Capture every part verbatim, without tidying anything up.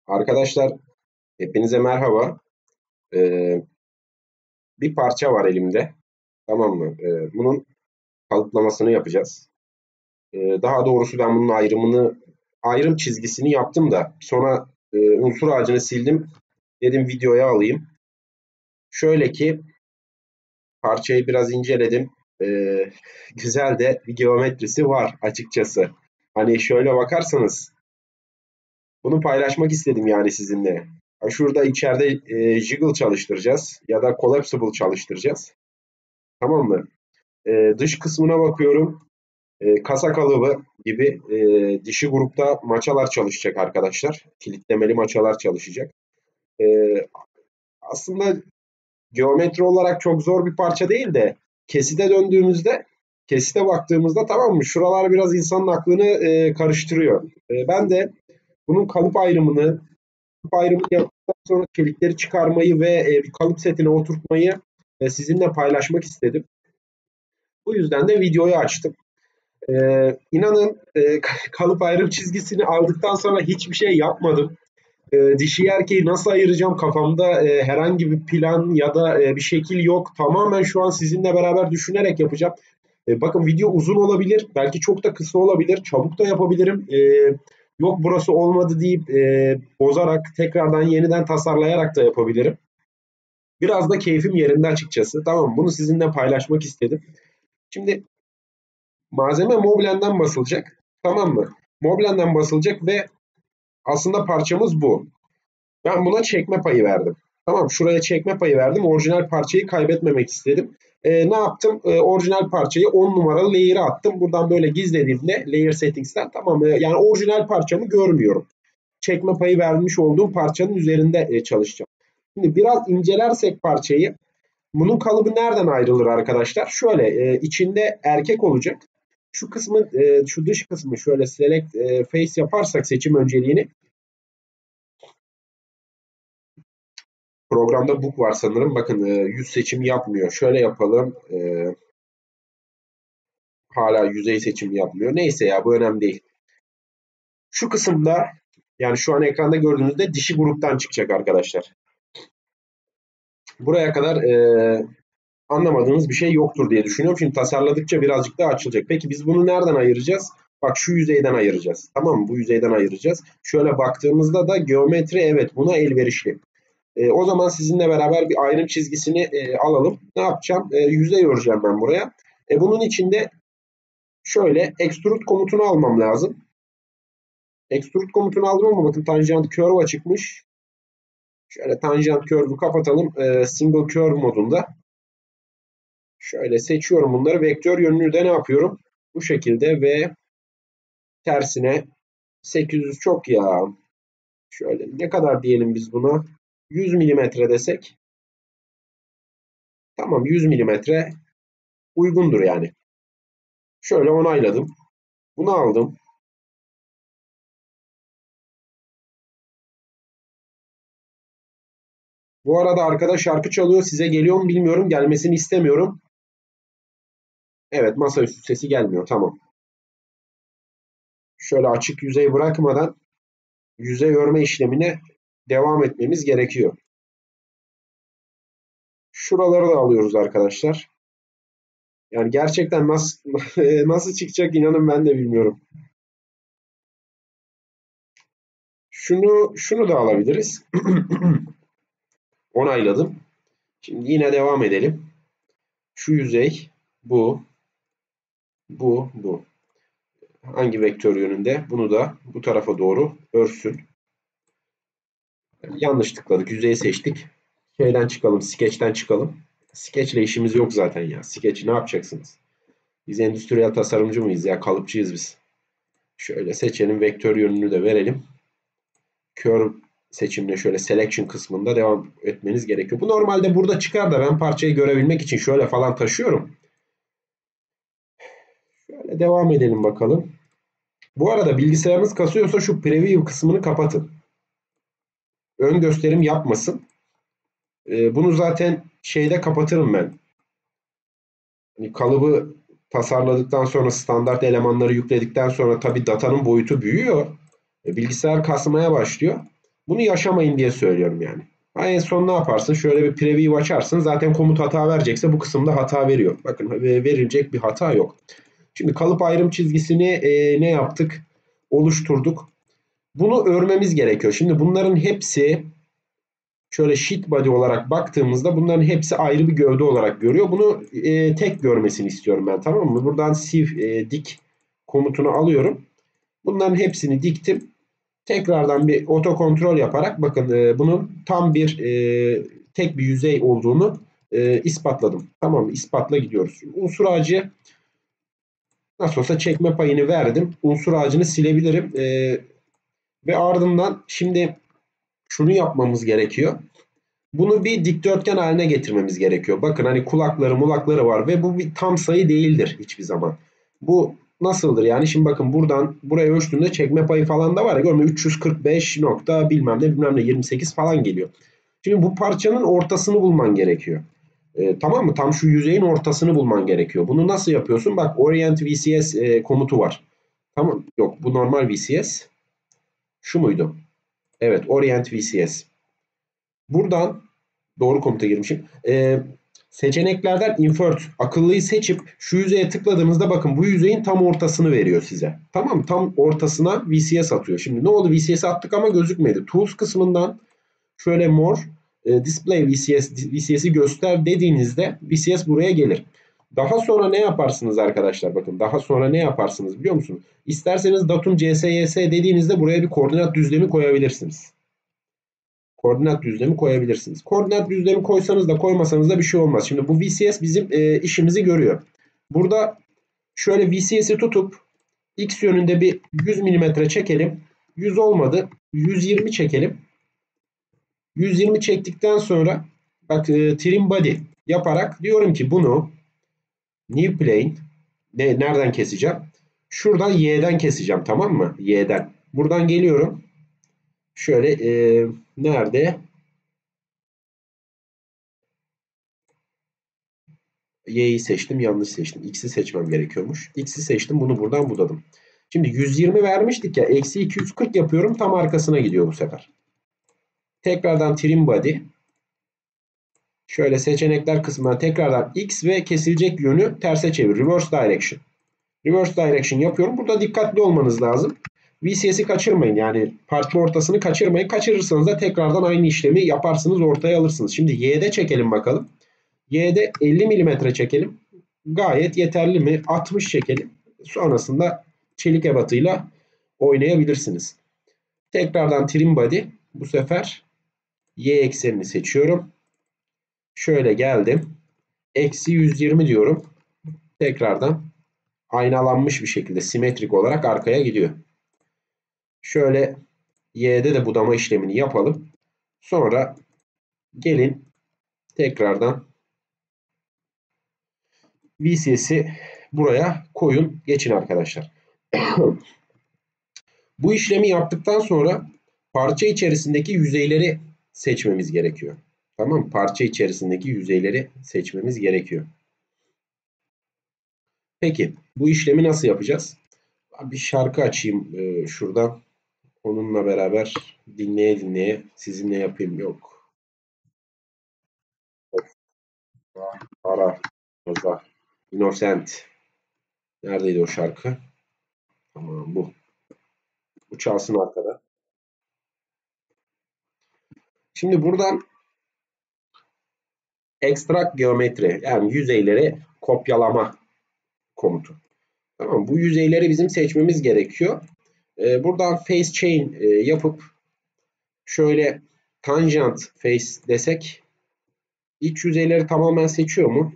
Arkadaşlar hepinize merhaba. Ee, bir parça var elimde. Tamam mı? Ee, bunun kalıplamasını yapacağız. Ee, daha doğrusu ben bunun ayrımını, ayrım çizgisini yaptım da sonra e, unsur ağacını sildim. Dedim videoya alayım. Şöyle ki parçayı biraz inceledim. Ee, güzel de bir geometrisi var açıkçası. Hani şöyle bakarsanız bunu paylaşmak istedim yani sizinle. Ha, şurada içeride e, jiggle çalıştıracağız ya da collapsible çalıştıracağız. Tamam mı? E, dış kısmına bakıyorum. E, kasa kalıbı gibi e, dişi grupta maçalar çalışacak arkadaşlar. Kilitlemeli maçalar çalışacak. E, aslında geometri olarak çok zor bir parça değil de kesite döndüğümüzde, kesite baktığımızda tamam mı? Şuralar biraz insanın aklını e, karıştırıyor. E, ben de bunun kalıp ayrımını, kalıp ayrımını yaptıktan sonra çelikleri çıkarmayı ve e, bir kalıp setine oturtmayı e, sizinle paylaşmak istedim. Bu yüzden de videoyu açtım. Ee, inanın e, kalıp ayrım çizgisini aldıktan sonra hiçbir şey yapmadım. E, dişi erkeği nasıl ayıracağım kafamda e, herhangi bir plan ya da e, bir şekil yok. Tamamen şu an sizinle beraber düşünerek yapacağım. E, bakın video uzun olabilir. Belki çok da kısa olabilir. Çabuk da yapabilirim. E, yok burası olmadı deyip e, bozarak tekrardan yeniden tasarlayarak da yapabilirim. Biraz da keyfim yerinde açıkçası. Tamam, bunu sizinle paylaşmak istedim. Şimdi malzeme Moblen'den basılacak. Tamam mı? Moblen'den basılacak ve aslında parçamız bu. Ben buna çekme payı verdim. Tamam, şuraya çekme payı verdim. Orijinal parçayı kaybetmemek istedim. Ee, ne yaptım? Ee, orijinal parçayı on numaralı layer'a attım. Buradan böyle gizlediğimde layer settings'ten tamam, yani orijinal parçamı görmüyorum. Çekme payı vermiş olduğum parçanın üzerinde e, çalışacağım. Şimdi biraz incelersek parçayı, bunun kalıbı nereden ayrılır arkadaşlar? Şöyle e, içinde erkek olacak. Şu kısmı, e, şu dış kısmı şöyle select e, face yaparsak seçim önceliğini, programda book var sanırım. Bakın e, yüz seçimi yapmıyor. Şöyle yapalım. E, hala yüzey seçimi yapmıyor. Neyse ya, bu önemli değil. Şu kısımda, yani şu an ekranda gördüğünüzde dişi gruptan çıkacak arkadaşlar. Buraya kadar e, anlamadığınız bir şey yoktur diye düşünüyorum. Şimdi tasarladıkça birazcık daha açılacak. Peki biz bunu nereden ayıracağız? Bak, şu yüzeyden ayıracağız. Tamam mı? Bu yüzeyden ayıracağız. Şöyle baktığımızda da geometri evet buna elverişli. E, o zaman sizinle beraber bir ayrım çizgisini e, alalım. Ne yapacağım? E, yüzey öreceğim ben buraya. E, bunun için de şöyle extrude komutunu almam lazım. Extrude komutunu aldım ama bakın tanjant curve çıkmış. Şöyle tanjant curve'ü kapatalım. E, single curve modunda. Şöyle seçiyorum bunları. Vektör yönünü de ne yapıyorum? Bu şekilde ve tersine sekiz yüz çok ya. Şöyle ne kadar diyelim biz buna? yüz milimetre desek. Tamam, yüz milimetre uygundur yani. Şöyle onayladım. Bunu aldım. Bu arada arkada şarkı çalıyor. Size geliyor mu bilmiyorum. Gelmesini istemiyorum. Evet, masaüstü sesi gelmiyor. Tamam. Şöyle açık yüzey bırakmadan yüzey örme işlemine devam etmemiz gerekiyor. Şuraları da alıyoruz arkadaşlar. Yani gerçekten nasıl nasıl çıkacak, inanın ben de bilmiyorum. Şunu şunu da alabiliriz. Onayladım. Şimdi yine devam edelim. Şu yüzey bu, bu, bu. Hangi vektör yönünde? Bunu da bu tarafa doğru örsün. Yanlış tıkladık. Yüzeyi seçtik. Şeyden çıkalım. Sketch'ten çıkalım. Sketch'le işimiz yok zaten ya. Sketch'i ne yapacaksınız? Biz endüstriyel tasarımcı mıyız ya? Kalıpçıyız biz. Şöyle seçelim. Vektör yönünü de verelim. Curve seçimine şöyle selection kısmında devam etmeniz gerekiyor. Bu normalde burada çıkar da ben parçayı görebilmek için şöyle falan taşıyorum. Şöyle devam edelim bakalım. Bu arada bilgisayarınız kasıyorsa şu preview kısmını kapatın. Ön gösterim yapmasın. Ee, bunu zaten şeyde kapatırım ben. Hani kalıbı tasarladıktan sonra, standart elemanları yükledikten sonra tabii datanın boyutu büyüyor. E, bilgisayar kasmaya başlıyor. Bunu yaşamayın diye söylüyorum yani. Ha, en son ne yaparsın? Şöyle bir preview açarsın. Zaten komut hata verecekse bu kısımda hata veriyor. Bakın verilecek bir hata yok. Şimdi kalıp ayrım çizgisini e, ne yaptık? Oluşturduk. Bunu örmemiz gerekiyor. Şimdi bunların hepsi şöyle sheet body olarak baktığımızda bunların hepsi ayrı bir gövde olarak görüyor. Bunu e, tek görmesini istiyorum ben, tamam mı? Buradan sieve e, dik komutunu alıyorum. Bunların hepsini diktim. Tekrardan bir oto kontrol yaparak bakın e, bunun tam bir e, tek bir yüzey olduğunu e, ispatladım. Tamam mı? İspatla gidiyoruz. Unsur ağacı nasıl olsa çekme payını verdim. Unsur ağacını silebilirim. E, ve ardından şimdi şunu yapmamız gerekiyor. Bunu bir dikdörtgen haline getirmemiz gerekiyor. Bakın hani kulakları mulakları var ve bu bir tam sayı değildir hiçbir zaman. Bu nasıldır yani? Şimdi bakın buradan buraya ölçtüğümde çekme payı falan da var ya, görme üç yüz kırk beş nokta bilmem ne bilmem ne yirmi sekiz falan geliyor. Şimdi bu parçanın ortasını bulman gerekiyor. Ee, tamam mı? Tam şu yüzeyin ortasını bulman gerekiyor. Bunu nasıl yapıyorsun? Bak Orient V C S e, komutu var. Tamam. Yok, bu normal V C S. Şu muydu? Evet, Orient V C S. Buradan doğru komuta girmişim. Ee, seçeneklerden invert akıllıyı seçip şu yüzeye tıkladığınızda bakın bu yüzeyin tam ortasını veriyor size. Tamam mı? Tam ortasına V C S atıyor. Şimdi ne oldu? V C S attık ama gözükmedi. Tools kısmından şöyle more e, display V C S V C S'i göster dediğinizde V C S buraya gelir. Daha sonra ne yaparsınız arkadaşlar? Bakın daha sonra ne yaparsınız biliyor musunuz? İsterseniz datum C S Y S dediğinizde buraya bir koordinat düzlemi koyabilirsiniz. Koordinat düzlemi koyabilirsiniz. Koordinat düzlemi koysanız da koymasanız da bir şey olmaz. Şimdi bu V C S bizim e, işimizi görüyor. Burada şöyle V C S'i tutup X yönünde bir yüz milimetre çekelim. yüz olmadı. yüz yirmi çekelim. yüz yirmi çektikten sonra bak e, trim body yaparak diyorum ki bunu new plane ne, nereden keseceğim? Şuradan Y'den keseceğim, tamam mı? Y'den. Buradan geliyorum. Şöyle e, nerede? Y'yi seçtim, yanlış seçtim. X'i seçmem gerekiyormuş. X'i seçtim, bunu buradan budadım. Şimdi yüz yirmi vermiştik ya. Eksi iki yüz kırk yapıyorum. Tam arkasına gidiyor bu sefer. Tekrardan trim body. Şöyle seçenekler kısmından tekrardan X ve kesilecek yönü terse çevir. Reverse direction. Reverse direction yapıyorum. Burada dikkatli olmanız lazım. V C S'i kaçırmayın. Yani parça ortasını kaçırmayın. Kaçırırsanız da tekrardan aynı işlemi yaparsınız. Ortaya alırsınız. Şimdi Y'de çekelim bakalım. Y'de elli milimetre çekelim. Gayet yeterli mi? altmış çekelim. Sonrasında çelik ebatıyla oynayabilirsiniz. Tekrardan trim body. Bu sefer Y eksenini seçiyorum. Şöyle geldim. Eksi yüz yirmi diyorum. Tekrardan aynalanmış bir şekilde simetrik olarak arkaya gidiyor. Şöyle Y'de de budama işlemini yapalım. Sonra gelin tekrardan V C S'i buraya koyun. Geçin arkadaşlar. Bu işlemi yaptıktan sonra parça içerisindeki yüzeyleri seçmemiz gerekiyor. Tamam mı? Parça içerisindeki yüzeyleri seçmemiz gerekiyor. Peki bu işlemi nasıl yapacağız? Bir şarkı açayım e, şuradan. Onunla beraber dinleye dinleye sizinle yapayım. Yok. Ara. Oza. Innocent. Neredeydi o şarkı? Tamam, bu. Bu çalsın arkada. Şimdi buradan extract geometri yani yüzeyleri kopyalama komutu. Tamam, bu yüzeyleri bizim seçmemiz gerekiyor. Ee, buradan face chain e, yapıp şöyle tangent face desek iç yüzeyleri tamamen seçiyor mu?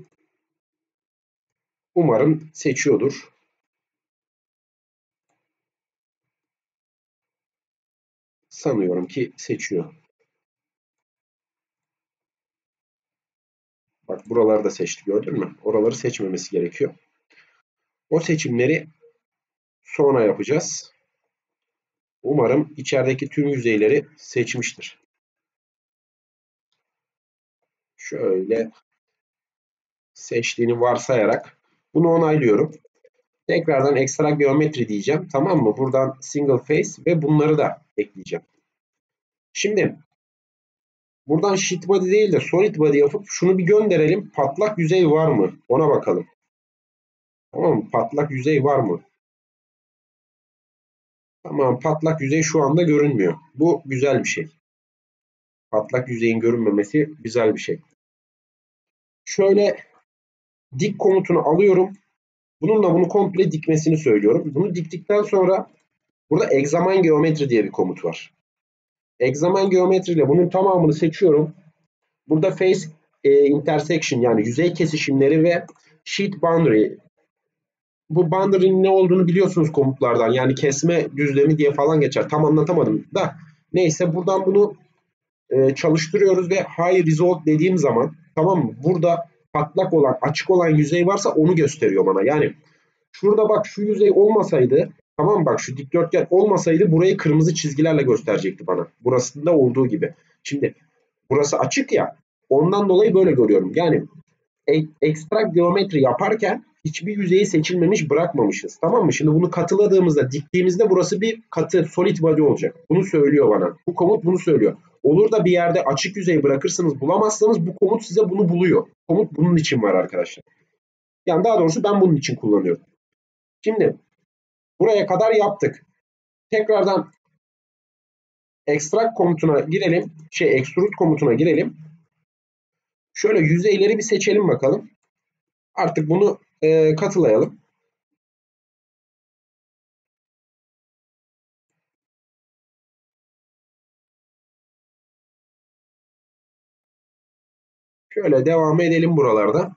Umarım seçiyordur. Sanıyorum ki seçiyor. Bak buraları da seçti, gördün mü? Oraları seçmemesi gerekiyor. O seçimleri sonra yapacağız. Umarım içerideki tüm yüzeyleri seçmiştir. Şöyle seçtiğini varsayarak bunu onaylıyorum. Tekrardan ekstra geometri diyeceğim. Tamam mı? Buradan single face ve bunları da ekleyeceğim. Şimdi buradan sheet body değil de solid body yapıp şunu bir gönderelim. Patlak yüzey var mı? Ona bakalım. Tamam mı? Patlak yüzey var mı? Tamam, patlak yüzey şu anda görünmüyor. Bu güzel bir şey. Patlak yüzeyin görünmemesi güzel bir şey. Şöyle dik komutunu alıyorum. Bununla bunu komple dikmesini söylüyorum. Bunu diktikten sonra burada examine geometri diye bir komut var. Examine geometri ile bunun tamamını seçiyorum. Burada face e, intersection yani yüzey kesişimleri ve sheet boundary. Bu boundary'nin ne olduğunu biliyorsunuz komutlardan. Yani kesme düzlemi diye falan geçer. Tam anlatamadım da. Neyse buradan bunu e, çalıştırıyoruz ve high result dediğim zaman, tamam mı? Burada patlak olan, açık olan yüzey varsa onu gösteriyor bana. Yani şurada bak şu yüzey olmasaydı, tamam mı? Bak şu dikdörtgen olmasaydı burayı kırmızı çizgilerle gösterecekti bana. Burasında olduğu gibi. Şimdi burası açık ya. Ondan dolayı böyle görüyorum. Yani ekstrak geometri yaparken hiçbir yüzeyi seçilmemiş bırakmamışız. Tamam mı? Şimdi bunu katıladığımızda, diktiğimizde burası bir katı solid body olacak. Bunu söylüyor bana. Bu komut bunu söylüyor. Olur da bir yerde açık yüzey bırakırsınız, bulamazsanız bu komut size bunu buluyor. Komut bunun için var arkadaşlar. Yani daha doğrusu ben bunun için kullanıyorum. Şimdi buraya kadar yaptık. Tekrardan extract komutuna girelim. Şey extrude komutuna girelim. Şöyle yüzeyleri bir seçelim bakalım. Artık bunu e, katılayalım. Şöyle devam edelim buralarda.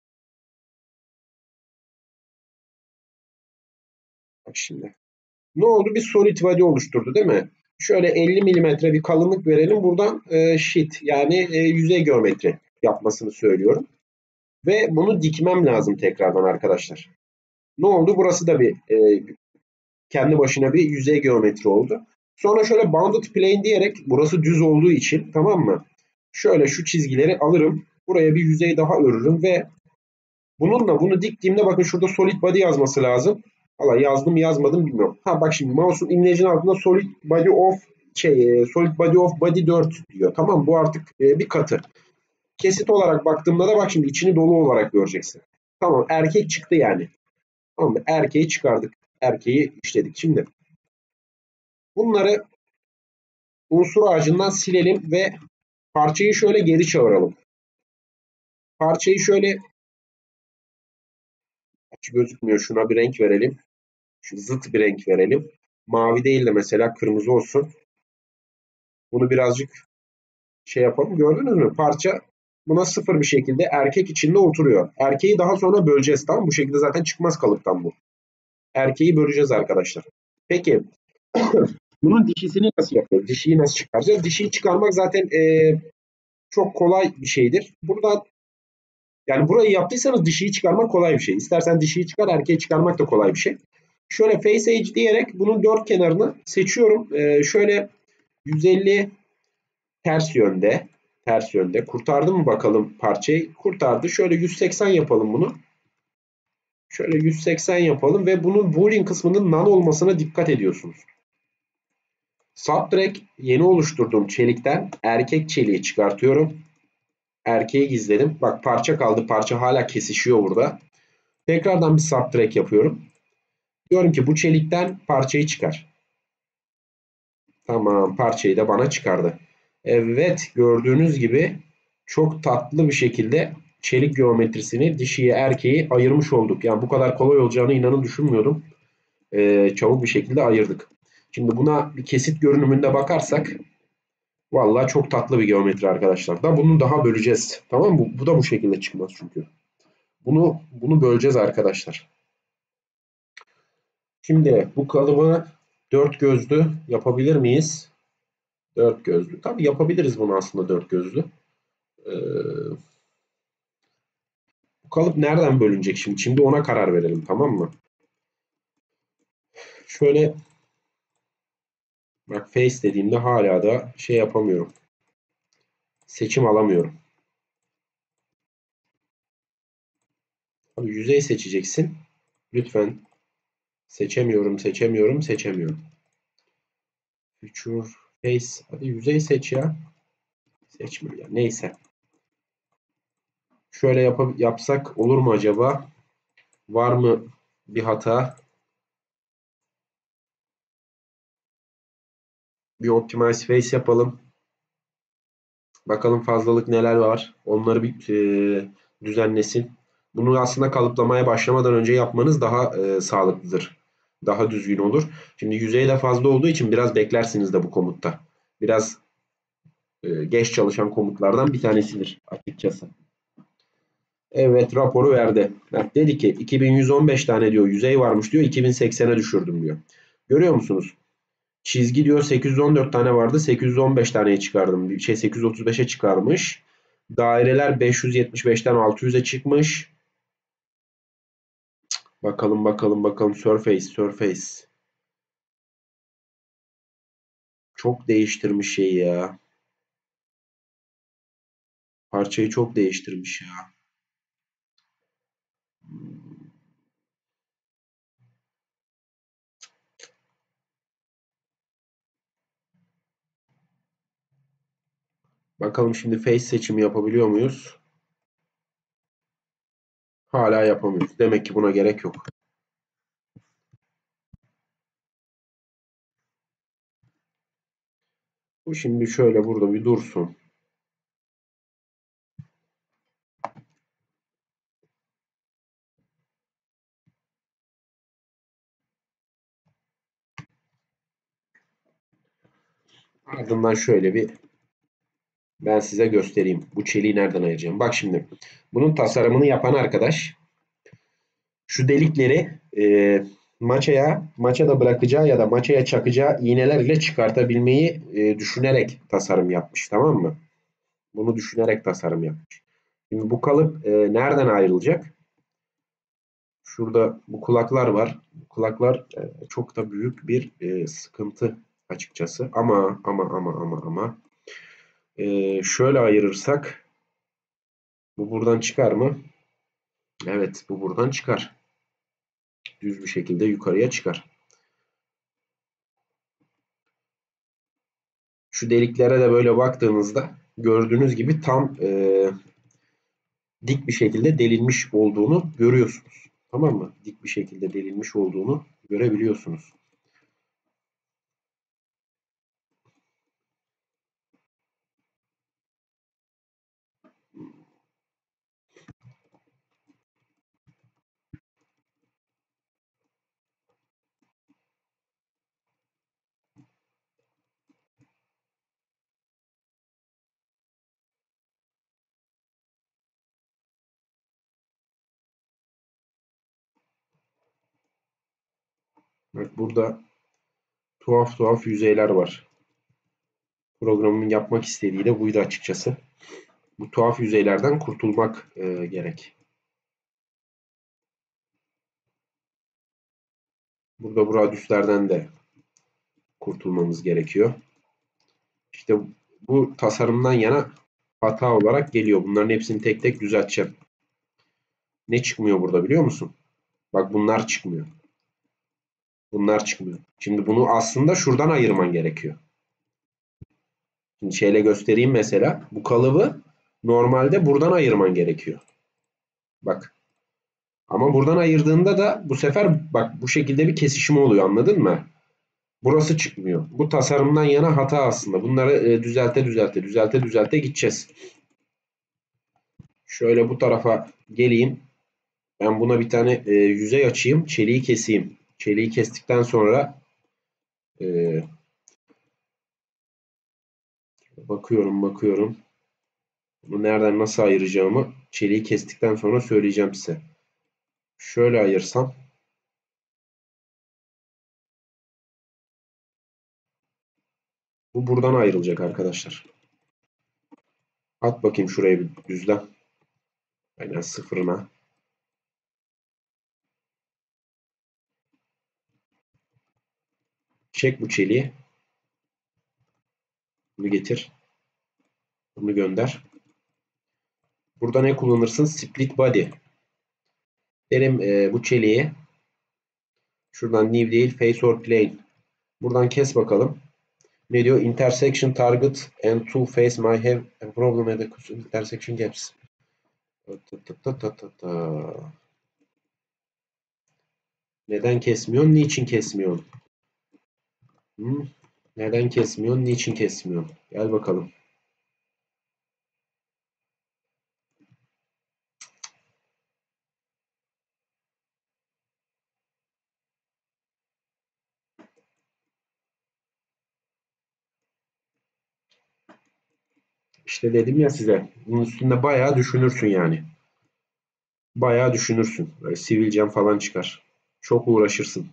Bak şimdi. Ne oldu? Bir solid body oluşturdu değil mi? Şöyle elli milimetre bir kalınlık verelim. Buradan e, sheet yani e, yüzey geometri yapmasını söylüyorum. Ve bunu dikmem lazım tekrardan arkadaşlar. Ne oldu? Burası da bir e, kendi başına bir yüzey geometri oldu. Sonra şöyle bounded plane diyerek, burası düz olduğu için, tamam mı? Şöyle şu çizgileri alırım. Buraya bir yüzey daha örürüm ve bununla bunu diktiğimde bakın şurada solid body yazması lazım. Valla yazdım yazmadım bilmiyorum. Ha bak şimdi mouse'un imlecinin altında solid body of şey, solid body of body dört diyor. Tamam, bu artık e, bir katı. Kesit olarak baktığımda da bak şimdi içini dolu olarak göreceksin. Tamam, erkek çıktı yani. Tamam mı? Erkeği çıkardık. Erkeği işledik. Şimdi bunları unsur ağacından silelim ve parçayı şöyle geri çağıralım. Parçayı şöyle, hiç gözükmüyor, şuna bir renk verelim. Şu zıt bir renk verelim. Mavi değil de mesela kırmızı olsun. Bunu birazcık şey yapalım. Gördünüz mü? Parça buna sıfır bir şekilde erkek içinde oturuyor. Erkeği daha sonra böleceğiz, tamam mı? Bu şekilde zaten çıkmaz kalıptan bu. Erkeği böleceğiz arkadaşlar. Peki bunun dişisini nasıl yapıyoruz? Dişiyi nasıl çıkaracağız? Dişiyi çıkarmak zaten ee, çok kolay bir şeydir. Buradan yani burayı yaptıysanız dişiyi çıkarmak kolay bir şey. İstersen dişiyi çıkar, erkeği çıkarmak da kolay bir şey. Şöyle face edge diyerek bunun dört kenarını seçiyorum. Ee, şöyle yüz elli ters yönde. Ters yönde. Kurtardı mı bakalım parçayı? Kurtardı. Şöyle yüz seksen yapalım bunu. Şöyle yüz seksen yapalım ve bunun boolean kısmının none olmasına dikkat ediyorsunuz. Subtract yeni oluşturduğum çelikten erkek çeliği çıkartıyorum. Erkeği gizledim. Bak parça kaldı. Parça hala kesişiyor burada. Tekrardan bir subtract yapıyorum. Diyorum ki bu çelikten parçayı çıkar. Tamam, parçayı da bana çıkardı. Evet, gördüğünüz gibi çok tatlı bir şekilde çelik geometrisini dişiye erkeği ayırmış olduk. Yani bu kadar kolay olacağını inanın düşünmüyordum. Ee, çabuk bir şekilde ayırdık. Şimdi buna bir kesit görünümünde bakarsak vallahi çok tatlı bir geometri arkadaşlar. Da bunu daha böleceğiz. Tamam mı? Bu, bu da bu şekilde çıkmaz çünkü. Bunu bunu böleceğiz arkadaşlar. Şimdi bu kalıbı dört gözlü yapabilir miyiz? Dört gözlü. Tabii yapabiliriz bunu aslında dört gözlü. Ee, bu kalıp nereden bölünecek şimdi? Şimdi ona karar verelim, tamam mı? Şöyle bak, face dediğimde hala da şey yapamıyorum. Seçim alamıyorum. Tabii yüzey seçeceksin. Lütfen. Seçemiyorum, seçemiyorum, seçemiyorum. Future Face. Hadi yüzey seç ya. Seçmiyor ya. Neyse. Şöyle yap yapsak olur mu acaba? Var mı bir hata? Bir optimize face yapalım. Bakalım fazlalık neler var. Onları bir e, düzenlesin. Bunu aslında kalıplamaya başlamadan önce yapmanız daha e, sağlıklıdır. Daha düzgün olur. Şimdi yüzey de fazla olduğu için biraz beklersiniz de bu komutta. Biraz e, geç çalışan komutlardan bir tanesidir açıkçası. Evet, raporu verdi. Bak, dedi ki iki bin yüz on beş tane diyor yüzey varmış diyor, iki bin seksene düşürdüm diyor. Görüyor musunuz? Çizgi diyor sekiz yüz on dört tane vardı, sekiz yüz on beş taneye çıkardım. Bir şey sekiz yüz otuz beşe çıkarmış. Daireler beş yüz yetmiş beşten altı yüze çıkmış. Bakalım bakalım bakalım, Surface Surface. Çok değiştirmiş şeyi ya. Parçayı çok değiştirmiş ya. Bakalım şimdi face seçimi yapabiliyor muyuz? Hala yapamıyoruz. Demek ki buna gerek yok. Bu şimdi şöyle burada bir dursun. Ardından şöyle bir ben size göstereyim. Bu çeliği nereden ayıracağım? Bak şimdi. Bunun tasarımını yapan arkadaş şu delikleri e, maçaya, maçada bırakacağı ya da maçaya çakacağı iğneler ile çıkartabilmeyi e, düşünerek tasarım yapmış. Tamam mı? Bunu düşünerek tasarım yapmış. Şimdi bu kalıp e, nereden ayrılacak? Şurada bu kulaklar var. Bu kulaklar e, çok da büyük bir e, sıkıntı açıkçası. Ama ama ama ama ama e, şöyle ayırırsak bu buradan çıkar mı? Evet, bu buradan çıkar. Düz bir şekilde yukarıya çıkar. Şu deliklere de böyle baktığınızda gördüğünüz gibi tam e, dik bir şekilde delinmiş olduğunu görüyorsunuz. Tamam mı? Dik bir şekilde delinmiş olduğunu görebiliyorsunuz. Bak burada tuhaf tuhaf yüzeyler var. Programın yapmak istediği de buydu açıkçası. Bu tuhaf yüzeylerden kurtulmak e, gerek. Burada bu radyüslerden de kurtulmamız gerekiyor. İşte bu tasarımdan yana hata olarak geliyor. Bunların hepsini tek tek düzelteceğim. Ne çıkmıyor burada biliyor musun? Bak bunlar çıkmıyor. Bunlar çıkmıyor. Şimdi bunu aslında şuradan ayırman gerekiyor. Şimdi şeyle göstereyim mesela. Bu kalıbı normalde buradan ayırman gerekiyor. Bak. Ama buradan ayırdığında da bu sefer bak bu şekilde bir kesişim oluyor, anladın mı? Burası çıkmıyor. Bu tasarımdan yana hata aslında. Bunları e, düzelte düzelte düzelte düzelte gideceğiz. Şöyle bu tarafa geleyim. Ben buna bir tane e, yüzey açayım. Çeliği keseyim. Çeliği kestikten sonra e, bakıyorum bakıyorum. Bunu nereden nasıl ayıracağımı çeliği kestikten sonra söyleyeceğim size. Şöyle ayırsam. Bu buradan ayrılacak arkadaşlar. At bakayım şuraya bir düzlem. Aynen sıfırına. Çek bu çeliği. Bunu getir. Bunu gönder. Burada ne kullanırsın? Split body. Derim e, bu çeliği şuradan new değil face or plane. Buradan kes bakalım. Ne diyor? Intersection target and two face might have a problem at the intersection gaps. Ta ta ta ta ta. Neden kesmiyorsun? Niçin kesmiyorsun? Hı? Neden kesmiyorsun? Niçin kesmiyorsun? Gel bakalım. İşte dedim ya size. Bunun üstünde bayağı düşünürsün yani. Bayağı düşünürsün. Böyle sivilcem falan çıkar. Çok uğraşırsın.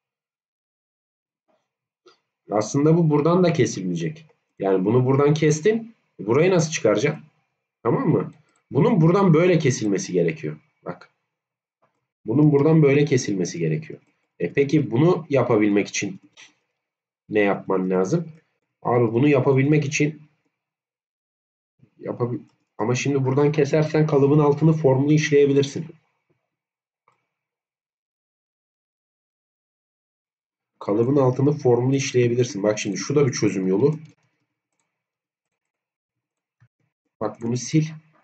Aslında bu buradan da kesilmeyecek. Yani bunu buradan kestin. Burayı nasıl çıkaracağım? Tamam mı? Bunun buradan böyle kesilmesi gerekiyor. Bak. Bunun buradan böyle kesilmesi gerekiyor. E peki bunu yapabilmek için ne yapman lazım? Abi bunu yapabilmek için yapabil ama şimdi buradan kesersen kalıbın altını formlu işleyebilirsin. Kalıbın altını formlu işleyebilirsin. Bak şimdi şu da bir çözüm yolu. Bak bunu sil.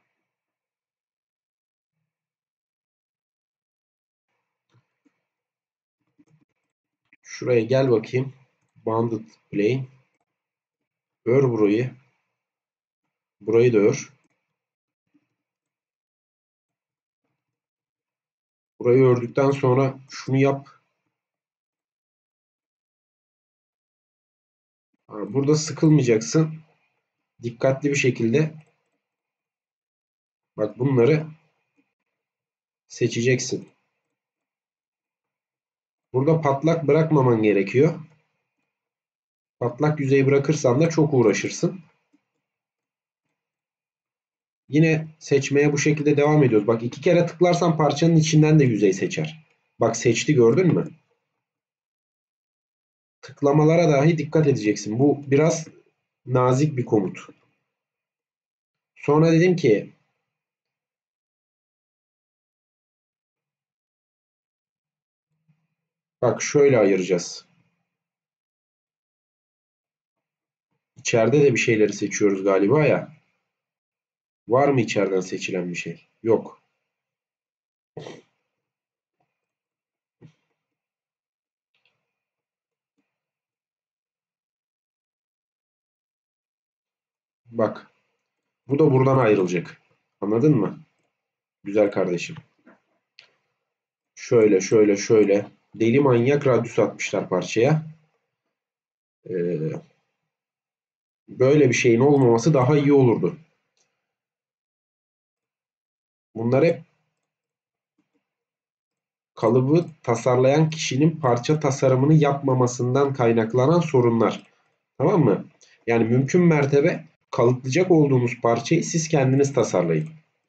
Şuraya gel bakayım. Bounded plane. Ör burayı. Burayı da ör. Burayı ördükten sonra şunu yap. Burada sıkılmayacaksın. Dikkatli bir şekilde bak bunları seçeceksin. Burada patlak bırakmaman gerekiyor. Patlak yüzeyi bırakırsan da çok uğraşırsın. Yine seçmeye bu şekilde devam ediyoruz. Bak iki kere tıklarsan parçanın içinden de yüzey seçer. Bak seçti, gördün mü? Tıklamalara dahi dikkat edeceksin. Bu biraz nazik bir komut. Sonra dedim ki bak şöyle ayıracağız. İçeride de bir şeyleri seçiyoruz galiba ya. Var mı içeriden seçilen bir şey? Yok. Bak. Bu da buradan ayrılacak. Anladın mı? Güzel kardeşim. Şöyle şöyle şöyle. Deli manyak radyus atmışlar parçaya. Ee, böyle bir şeyin olmaması daha iyi olurdu. Bunlar hep kalıbı tasarlayan kişinin parça tasarımını yapmamasından kaynaklanan sorunlar. Tamam mı? Yani mümkün mertebe kalıplayacak olduğunuz parçayı siz kendiniz tasarlayın.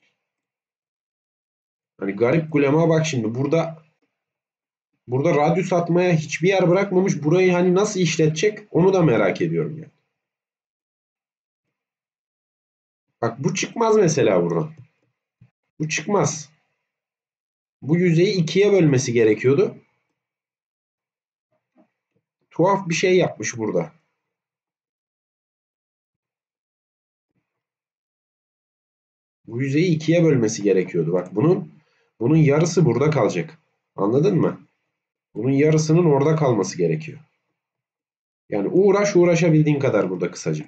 Hani garip gulema bak şimdi burada burada radyus atmaya hiçbir yer bırakmamış. Burayı hani nasıl işletecek onu da merak ediyorum yani. Bak bu çıkmaz mesela buradan. Bu çıkmaz. Bu yüzeyi ikiye bölmesi gerekiyordu. Tuhaf bir şey yapmış burada. Bu yüzeyi ikiye bölmesi gerekiyordu. Bak bunun bunun yarısı burada kalacak. Anladın mı? Bunun yarısının orada kalması gerekiyor. Yani uğraş uğraşabildiğin kadar burada kısaca.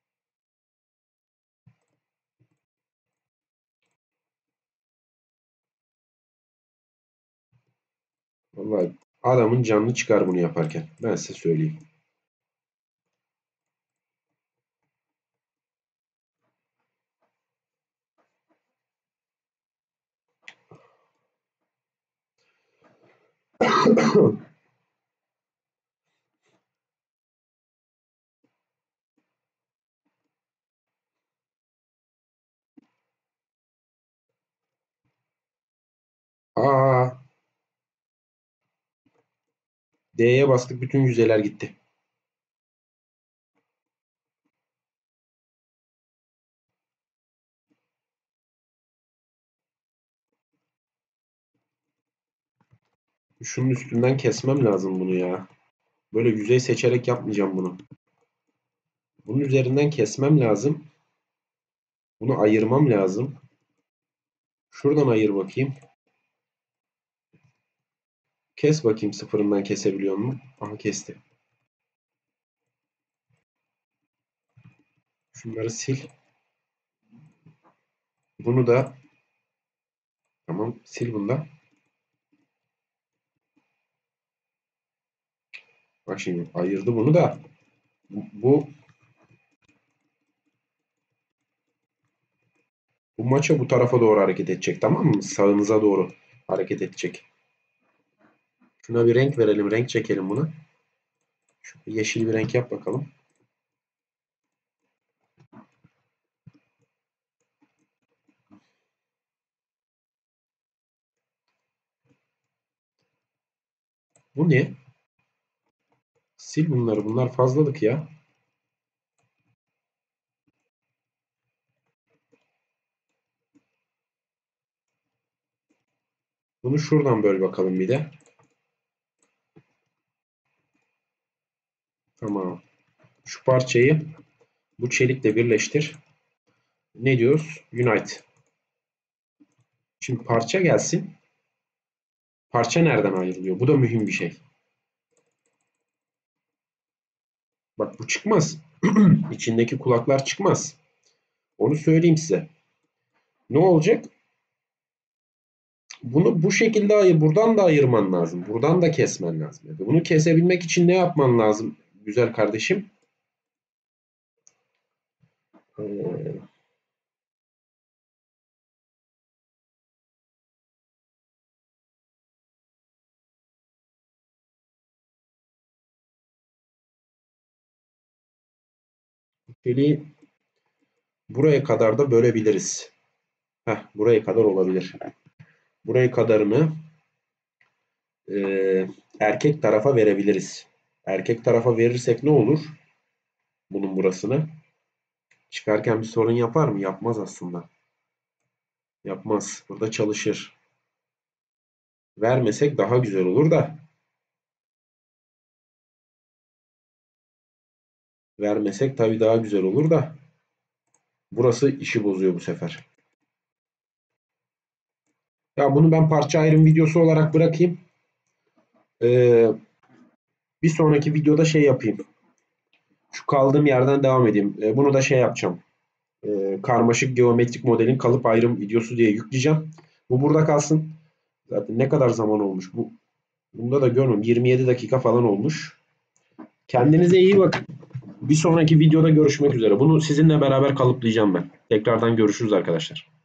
Vallahi adamın canını çıkar bunu yaparken. Ben size söyleyeyim. Aa, D'ye bastık, bütün yüzeyler gitti. Şunun üstünden kesmem lazım bunu ya. Böyle yüzey seçerek yapmayacağım bunu. Bunun üzerinden kesmem lazım. Bunu ayırmam lazım. Şuradan ayır bakayım. Kes bakayım, sıfırından kesebiliyor mu? Aha, kesti. Şunları sil. Bunu da tamam, sil bunu da. Bak şimdi ayırdı bunu da. Bu, bu Bu maça bu tarafa doğru hareket edecek, tamam mı? Sağınıza doğru hareket edecek. Şuna bir renk verelim. Renk çekelim buna. Şu yeşil bir renk yap bakalım. Bu ne? Sil bunları. Bunlar fazlalık ya. Bunu şuradan böl bakalım bir de. Tamam. Şu parçayı bu çelikle birleştir. Ne diyoruz? Unite. Şimdi parça gelsin. Parça nereden ayrılıyor? Bu da mühim bir şey. Bak, bu çıkmaz. İçindeki kulaklar çıkmaz. Onu söyleyeyim size. Ne olacak? Bunu bu şekilde ayır, buradan da ayırman lazım. Buradan da kesmen lazım. Bunu kesebilmek için ne yapman lazım güzel kardeşim? Ee, Çeliği buraya kadar da bölebiliriz. Heh, buraya kadar olabilir. Buraya kadarını e, erkek tarafa verebiliriz. Erkek tarafa verirsek ne olur? Bunun burasını. Çıkarken bir sorun yapar mı? Yapmaz aslında. Yapmaz. Burada çalışır. Vermesek daha güzel olur da. Vermesek tabii daha güzel olur da. Burası işi bozuyor bu sefer. Ya bunu ben parça ayrım videosu olarak bırakayım. Ee, bir sonraki videoda şey yapayım. Şu kaldığım yerden devam edeyim. Ee, bunu da şey yapacağım. Ee, karmaşık geometrik modelin kalıp ayrım videosu diye yükleyeceğim. Bu burada kalsın. Zaten ne kadar zaman olmuş bu. Bunda da görmüyorum. yirmi yedi dakika falan olmuş. Kendinize iyi bakın. Bir sonraki videoda görüşmek üzere. Bunu sizinle beraber kalıplayacağım ben. Tekrardan görüşürüz arkadaşlar.